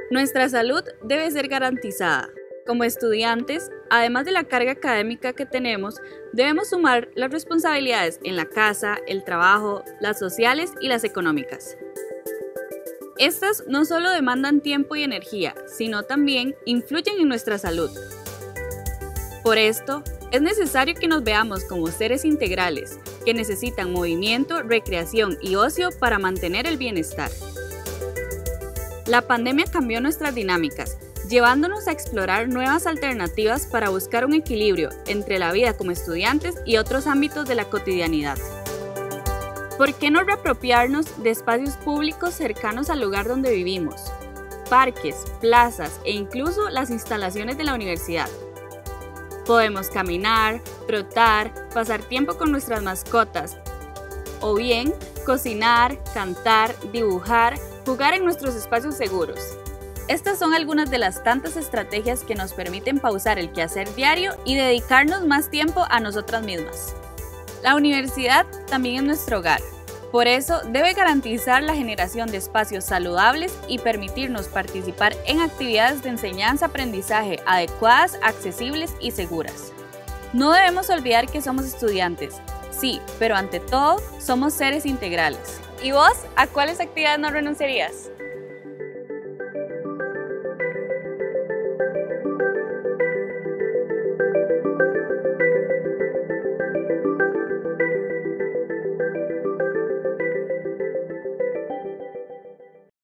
Nuestra salud debe ser garantizada. Como estudiantes, además de la carga académica que tenemos, debemos sumar las responsabilidades en la casa, el trabajo, las sociales y las económicas. Estas no solo demandan tiempo y energía, sino también influyen en nuestra salud. Por esto, es necesario que nos veamos como seres integrales, que necesitan movimiento, recreación y ocio para mantener el bienestar. La pandemia cambió nuestras dinámicas, llevándonos a explorar nuevas alternativas para buscar un equilibrio entre la vida como estudiantes y otros ámbitos de la cotidianidad. ¿Por qué no reapropiarnos de espacios públicos cercanos al lugar donde vivimos? Parques, plazas e incluso las instalaciones de la universidad. Podemos caminar, trotar, pasar tiempo con nuestras mascotas, o bien cocinar, cantar, dibujar, jugar en nuestros espacios seguros. Estas son algunas de las tantas estrategias que nos permiten pausar el quehacer diario y dedicarnos más tiempo a nosotras mismas. La universidad también es nuestro hogar. Por eso debe garantizar la generación de espacios saludables y permitirnos participar en actividades de enseñanza-aprendizaje adecuadas, accesibles y seguras. No debemos olvidar que somos estudiantes, sí, pero ante todo somos seres integrales. ¿Y vos, a cuáles actividades no renunciarías?